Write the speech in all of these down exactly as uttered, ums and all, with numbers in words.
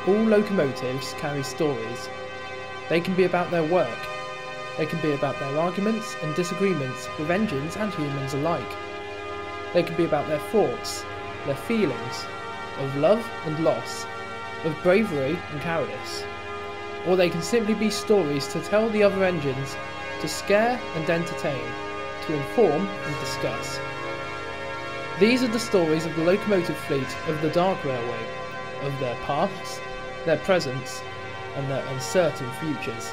all locomotives carry stories. They can be about their work. They can be about their arguments and disagreements with engines and humans alike. They can be about their thoughts, their feelings, of love and loss, of bravery and cowardice. Or they can simply be stories to tell the other engines, to scare and entertain, to inform and discuss. These are the stories of the locomotive fleet of the Dark Railway, of their pasts, their presents, and their uncertain futures.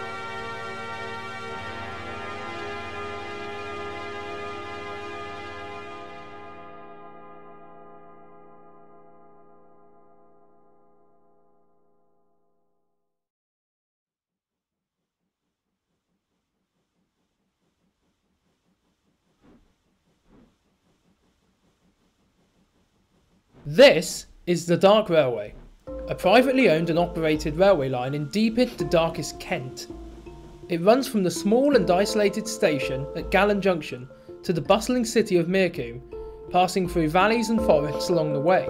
This is the Dark Railway, a privately owned and operated railway line in deep into darkest Kent. It runs from the small and isolated station at Gallen Junction to the bustling city of Meercombe, passing through valleys and forests along the way.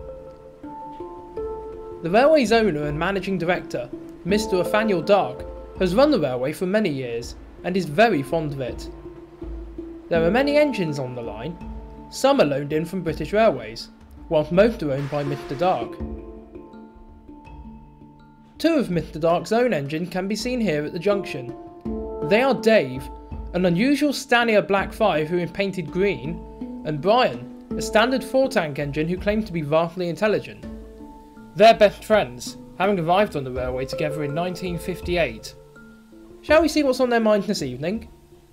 The railway's owner and managing director, Mister Nathaniel Dark, has run the railway for many years and is very fond of it. There are many engines on the line. Some are loaned in from British Railways, whilst most are owned by Mister Dark. Two of Mister Dark's own engine can be seen here at the junction. They are Dave, an unusual Stanier Black five who is painted green, and Brian, a standard four-tank engine who claims to be vastly intelligent. They're best friends, having arrived on the railway together in nineteen fifty-eight. Shall we see what's on their mind this evening?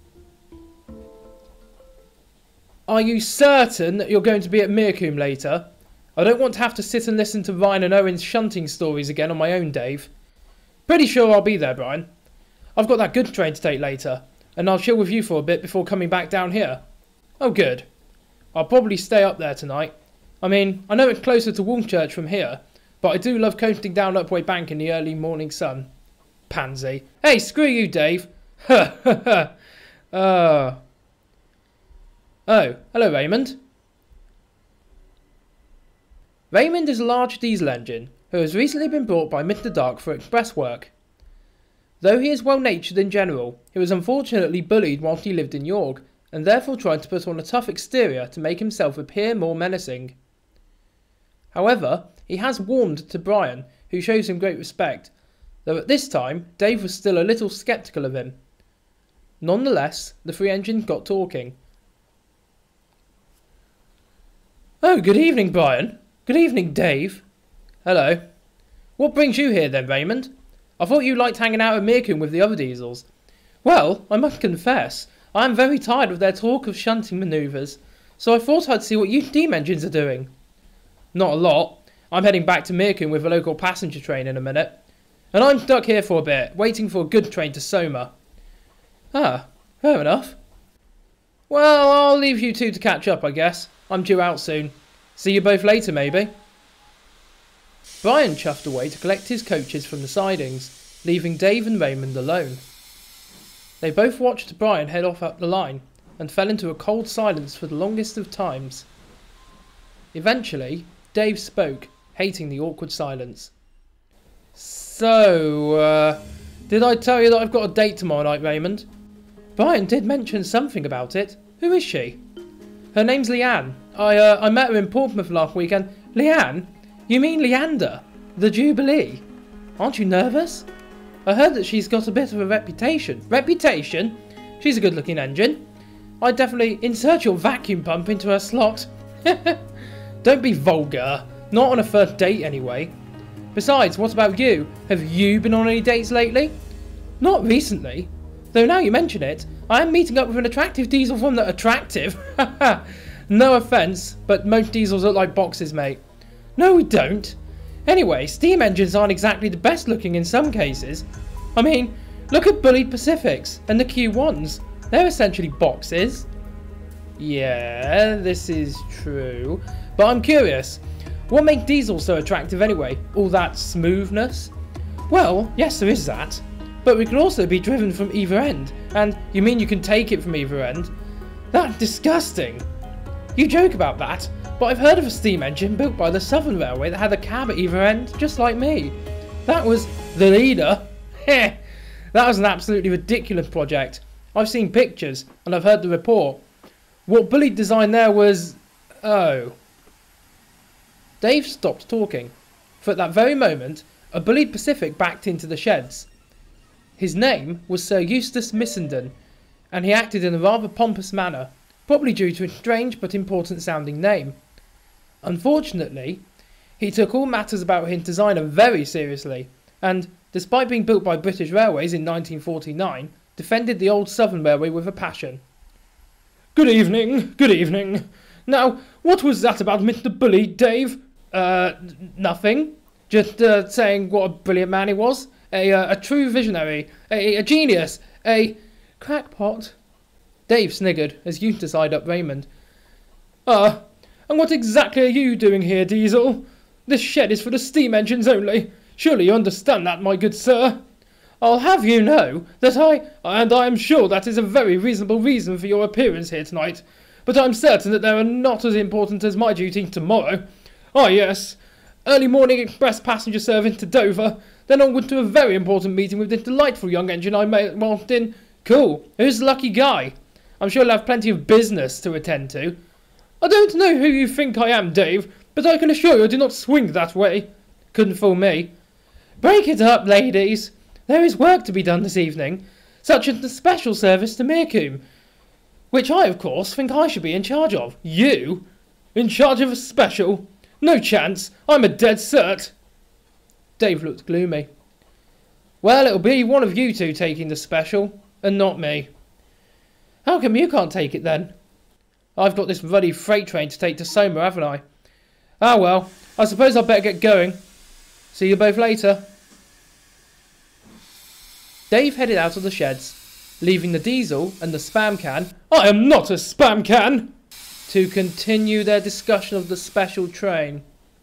Are you certain that you're going to be at Meercombe later? I don't want to have to sit and listen to Ryan and Owen's shunting stories again on my own, Dave. Pretty sure I'll be there, Brian. I've got that good train to take later, and I'll chill with you for a bit before coming back down here. Oh good. I'll probably stay up there tonight. I mean, I know it's closer to Woolchurch from here, but I do love coasting down Upway Bank in the early morning sun. Pansy. Hey, screw you, Dave. Ha ha ha. Uh... Oh, hello Raymond. Raymond is a large diesel engine who has recently been brought by Mister Dark for express work. Though he is well-natured in general, he was unfortunately bullied whilst he lived in York, and therefore tried to put on a tough exterior to make himself appear more menacing. However, he has warmed to Brian, who shows him great respect, though at this time Dave was still a little sceptical of him. Nonetheless, the three engines got talking. Oh, good evening, Brian. Good evening, Dave. Hello. What brings you here then, Raymond? I thought you liked hanging out at Meercombe with the other diesels. Well, I must confess, I am very tired of their talk of shunting manoeuvres, so I thought I'd see what you steam engines are doing. Not a lot. I'm heading back to Meercombe with a local passenger train in a minute. And I'm stuck here for a bit, waiting for a good train to Soma. Ah, fair enough. Well, I'll leave you two to catch up, I guess. I'm due out soon. See you both later, maybe. Brian chuffed away to collect his coaches from the sidings, leaving Dave and Raymond alone. They both watched Brian head off up the line, and fell into a cold silence for the longest of times. Eventually, Dave spoke, hating the awkward silence. So, uh, did I tell you that I've got a date tomorrow night, Raymond? Brian did mention something about it. Who is she? Her name's Leanne. I, uh, I met her in Portsmouth last weekend. Leanne? You mean Leander? The Jubilee? Aren't you nervous? I heard that she's got a bit of a reputation. Reputation? She's a good-looking engine. I'd definitely insert your vacuum pump into her slot. Don't be vulgar. Not on a first date, anyway. Besides, what about you? Have you been on any dates lately? Not recently. Though now you mention it, I am meeting up with an attractive diesel from the attractive. No offence, but most diesels look like boxes, mate. No, we don't. Anyway, steam engines aren't exactly the best looking in some cases. I mean, look at Bullied Pacifics and the Q ones. They're essentially boxes. Yeah, this is true. But I'm curious, what makes diesels so attractive anyway? All that smoothness? Well, yes, there is that. But we can also be driven from either end. And you mean you can take it from either end? That's disgusting. You joke about that, but I've heard of a steam engine built by the Southern Railway that had a cab at either end, just like me. That was the leader. Heh! That was an absolutely ridiculous project. I've seen pictures, and I've heard the report. What Bully designed there was... oh. Dave stopped talking, for at that very moment, a bullied Pacific backed into the sheds. His name was Sir Eustace Missenden, and he acted in a rather pompous manner, probably due to a strange but important sounding name. Unfortunately, he took all matters about his designer very seriously, and, despite being built by British Railways in nineteen forty-nine, defended the old Southern Railway with a passion. Good evening, good evening. Now, what was that about Mister Bully, Dave? Uh, nothing. Just uh, saying what a brilliant man he was. A, uh, a true visionary. A, a genius. A crackpot. Dave sniggered as Eustace eyed up Raymond. Ah, and what exactly are you doing here, Diesel? This shed is for the steam engines only. Surely you understand that, my good sir. I'll have you know that I, and I am sure that is a very reasonable reason for your appearance here tonight, but I'm certain that they are not as important as my duty tomorrow. Ah, yes. Early morning express passenger service to Dover, then onward to a very important meeting with this delightful young engine I met whilst in... Cool. Who's the lucky guy? I'm sure he'll have plenty of business to attend to. I don't know who you think I am, Dave, but I can assure you I do not swing that way. Couldn't fool me. Break it up, ladies. There is work to be done this evening, such as the special service to Meercombe, which I, of course, think I should be in charge of. You? In charge of a special? No chance. I'm a dead cert. Dave looked gloomy. Well, it'll be one of you two taking the special, and not me. How come you can't take it then? I've got this ruddy freight train to take to Soma, haven't I? Ah well, I suppose I'd better get going. See you both later. Dave headed out of the sheds, leaving the Diesel and the Spam Can, I am not a Spam Can, to continue their discussion of the special train.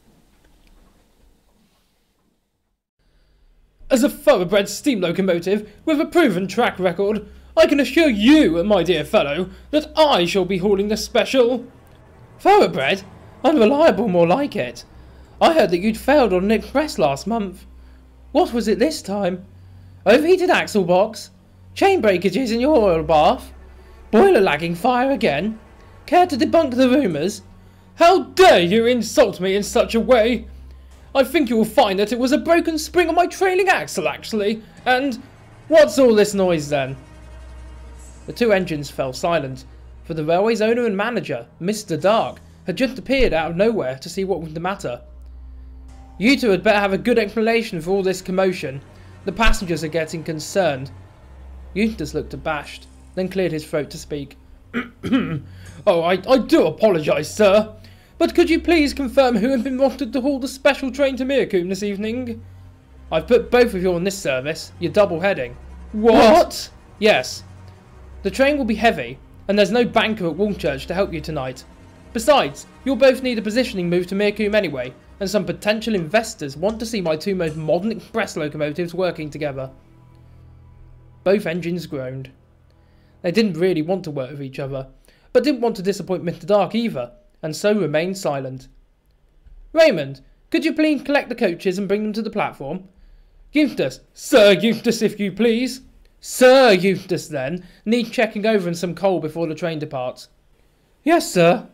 As a thoroughbred steam locomotive with a proven track record, I can assure you, my dear fellow, that I shall be hauling the special. Thoroughbred? Unreliable, more like it. I heard that you'd failed on an express last month. What was it this time? Overheated axle box? Chain breakages in your oil bath? Boiler lagging fire again? Care to debunk the rumours? How dare you insult me in such a way? I think you will find that it was a broken spring on my trailing axle, actually, and... What's all this noise, then? The two engines fell silent, for the railway's owner and manager, Mister Dark, had just appeared out of nowhere to see what was the matter. You two had better have a good explanation for all this commotion. The passengers are getting concerned. Eustace looked abashed, then cleared his throat to speak. Oh, I, I do apologise, sir. But could you please confirm who had been wanted to haul the special train to Meercombe this evening? I've put both of you on this service. You're double heading. What? What? Yes. The train will be heavy, and there's no banker at Woolchurch to help you tonight. Besides, you'll both need a positioning move to Meercombe anyway, and some potential investors want to see my two most modern express locomotives working together. Both engines groaned. They didn't really want to work with each other, but didn't want to disappoint Mister Dark either, and so remained silent. Raymond, could you please collect the coaches and bring them to the platform? Eustace, Sir Eustace, if you please. Sir Eustace, then, need checking over and some coal before the train departs. Yes, sir.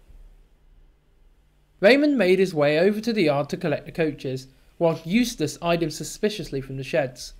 Raymond made his way over to the yard to collect the coaches, whilst Eustace eyed him suspiciously from the sheds.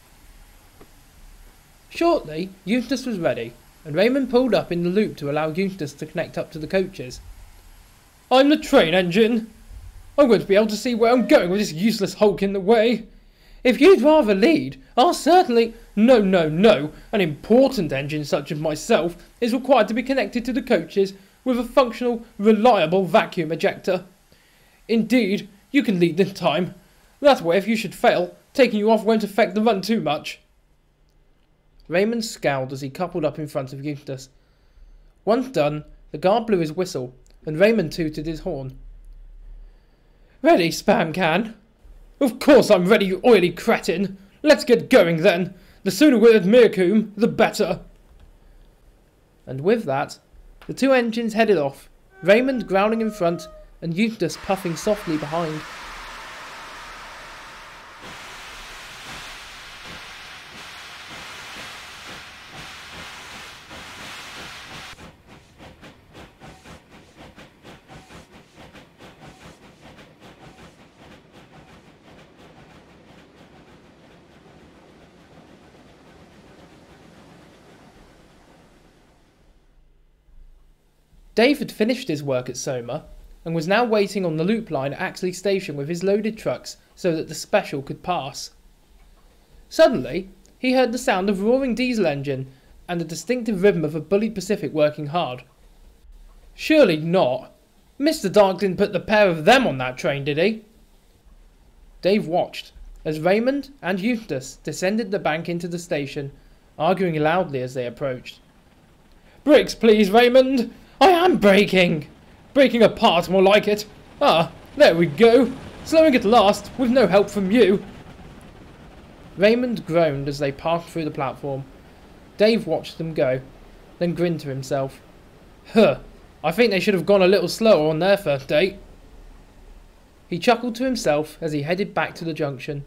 Shortly, Eustace was ready, and Raymond pulled up in the loop to allow Eustace to connect up to the coaches. I'm the train engine. I won't be able to see where I'm going with this useless hulk in the way. If you'd rather lead, I'll certainly... No, no, no. An important engine such as myself is required to be connected to the coaches with a functional, reliable vacuum ejector. Indeed, you can lead this time. That way, if you should fail, taking you off won't affect the run too much. Raymond scowled as he coupled up in front of Eustace. Once done, the guard blew his whistle, and Raymond tooted his horn. Ready, Spam Can? Of course I'm ready, you oily cretin. Let's get going then. The sooner we're at Meercombe, the better. And with that, the two engines headed off, Raymond growling in front and Eustace puffing softly behind. Dave had finished his work at Soma and was now waiting on the loop line at Axley Station with his loaded trucks so that the special could pass. Suddenly, he heard the sound of a roaring diesel engine and the distinctive rhythm of a bullied Pacific working hard. Surely not. Mister Dark didn't put the pair of them on that train, did he? Dave watched as Raymond and Eustace descended the bank into the station, arguing loudly as they approached. "Brakes, please, Raymond! I am braking! Breaking apart, more like it. Ah, there we go. Slowing at last, with no help from you." Raymond groaned as they passed through the platform. Dave watched them go, then grinned to himself. Huh, I think they should have gone a little slower on their first date. He chuckled to himself as he headed back to the junction.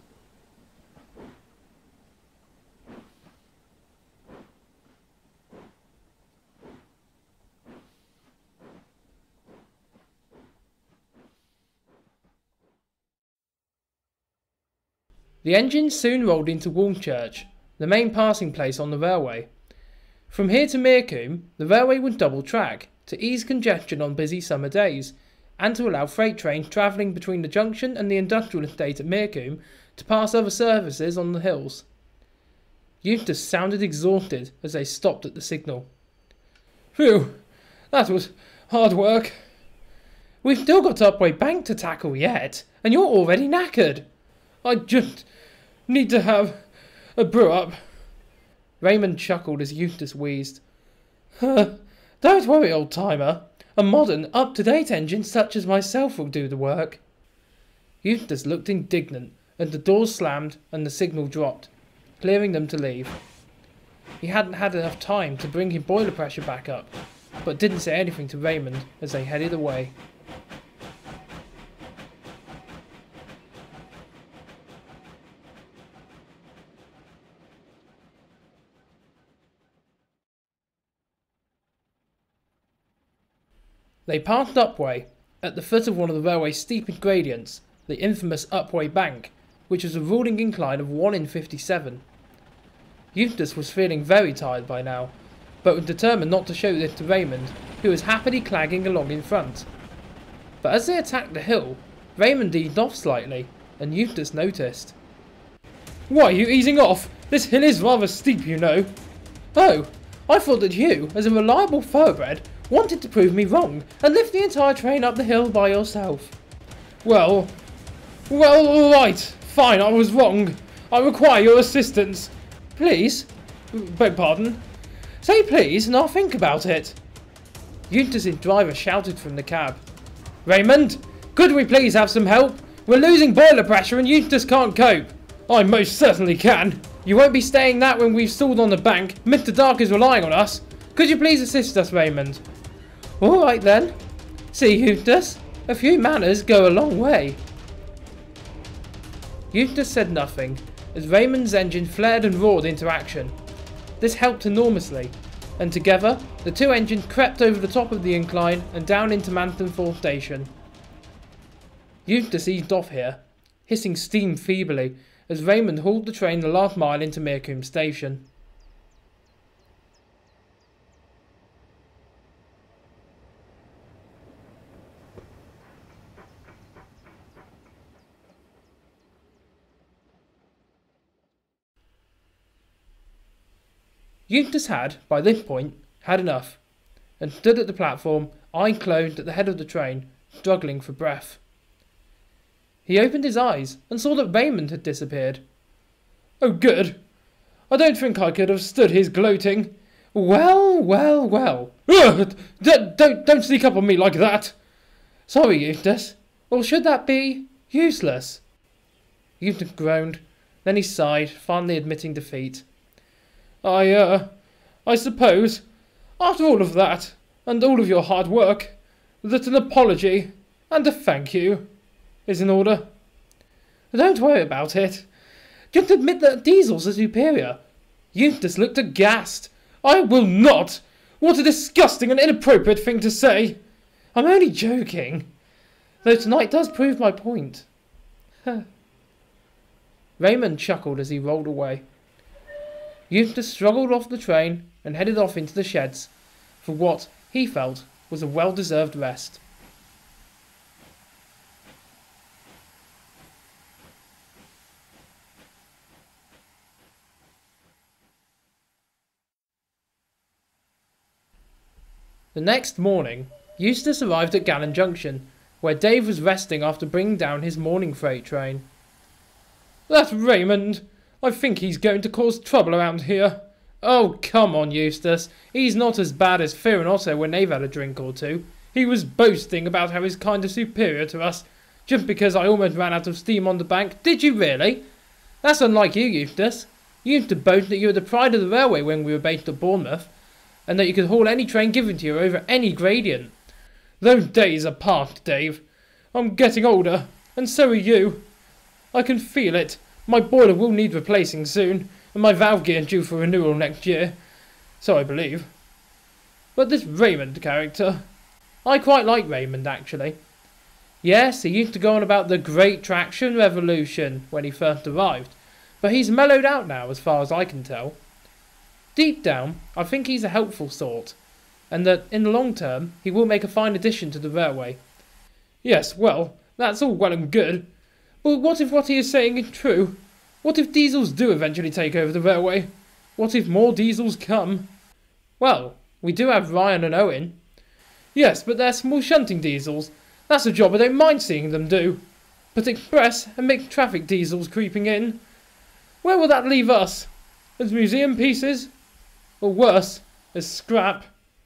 The engine soon rolled into Woolchurch, the main passing place on the railway. From here to Meercombe, the railway would double track to ease congestion on busy summer days, and to allow freight trains travelling between the junction and the industrial estate at Meercombe to pass other services on the hills. Eustace sounded exhausted as they stopped at the signal. Phew, that was hard work. We've still got Upway Bank to tackle yet, and you're already knackered. I just need to have a brew up. Raymond chuckled as Eustace wheezed. Huh, don't worry, old timer. A modern, up-to-date engine such as myself will do the work. Eustace looked indignant, and the doors slammed and the signal dropped, clearing them to leave. He hadn't had enough time to bring his boiler pressure back up, but didn't say anything to Raymond as they headed away. They passed Upway, at the foot of one of the railway's steepest gradients, the infamous Upway Bank, which was a ruling incline of one in fifty-seven. Eustace was feeling very tired by now, but was determined not to show this to Raymond, who was happily clagging along in front. But as they attacked the hill, Raymond eased off slightly, and Eustace noticed. Why are you easing off? This hill is rather steep, you know. Oh, I thought that you, as a reliable thoroughbred, wanted to prove me wrong and lift the entire train up the hill by yourself. Well, well, all right, fine, I was wrong. I require your assistance. Please? Beg pardon? Say please and I'll think about it. Eustace's driver shouted from the cab. Raymond, could we please have some help? We're losing boiler pressure and Eustace can't cope. I most certainly can. You won't be staying that when we've stalled on the bank. Mister Dark is relying on us. Could you please assist us, Raymond? All right then. See, Eustace, a few manners go a long way. Eustace said nothing, as Raymond's engine flared and roared into action. This helped enormously, and together, the two engines crept over the top of the incline and down into Manton Falls Station. Eustace eased off here, hissing steam feebly, as Raymond hauled the train the last mile into Meercombe Station. Eustace had, by this point, had enough, and stood at the platform, eye closed at the head of the train, struggling for breath. He opened his eyes and saw that Raymond had disappeared. Oh, good. I don't think I could have stood his gloating. Well, well, well. Ugh, don't, don't, don't sneak up on me like that. Sorry, Eustace. Or should that be useless? Eustace groaned. Then he sighed, finally admitting defeat. I, uh, I suppose, after all of that, and all of your hard work, that an apology and a thank you is in order. Don't worry about it. Just admit that diesels are superior. Eustace looked aghast. I will not! What a disgusting and inappropriate thing to say! I'm only joking. Though tonight does prove my point. Raymond chuckled as he rolled away. Eustace struggled off the train and headed off into the sheds for what he felt was a well-deserved rest. The next morning, Eustace arrived at Gannon Junction, where Dave was resting after bringing down his morning freight train. That Raymond! I think he's going to cause trouble around here. Oh, come on, Eustace. He's not as bad as Fear and Otto when they've had a drink or two. He was boasting about how he's kind of superior to us, just because I almost ran out of steam on the bank. Did you really? That's unlike you, Eustace. You used to boast that you were the pride of the railway when we were based at Bournemouth, and that you could haul any train given to you over any gradient. Those days are past, Dave. I'm getting older, and so are you. I can feel it. My boiler will need replacing soon, and my valve gear due for renewal next year. So I believe. But this Raymond character... I quite like Raymond, actually. Yes, he used to go on about the Great Traction Revolution when he first arrived, but he's mellowed out now as far as I can tell. Deep down, I think he's a helpful sort, and that, in the long term, he will make a fine addition to the railway. Yes, well, that's all well and good, but what if what he is saying is true? What if diesels do eventually take over the railway? What if more diesels come? Well, we do have Ryan and Owen. Yes, but they're small shunting diesels. That's a job I don't mind seeing them do. But express and mixed traffic diesels creeping in. Where will that leave us? As museum pieces? Or worse, as scrap?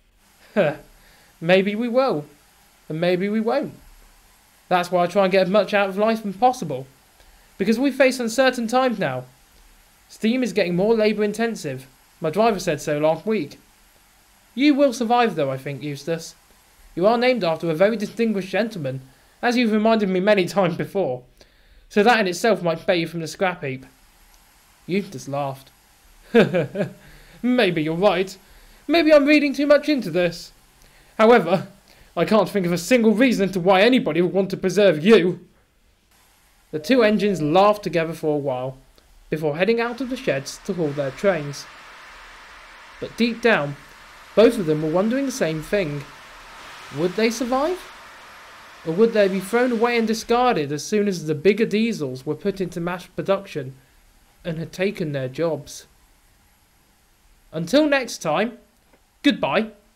Maybe we will, and maybe we won't. That's why I try and get as much out of life as possible. Because we face uncertain times now. Steam is getting more labour intensive. My driver said so last week. You will survive though, I think, Eustace. You are named after a very distinguished gentleman, as you've reminded me many times before. So that in itself might spare you from the scrap heap. Eustace laughed. Maybe you're right. Maybe I'm reading too much into this. However, I can't think of a single reason as to why anybody would want to preserve you. The two engines laughed together for a while, before heading out of the sheds to haul their trains. But deep down, both of them were wondering the same thing. Would they survive? Or would they be thrown away and discarded as soon as the bigger diesels were put into mass production and had taken their jobs? Until next time, goodbye.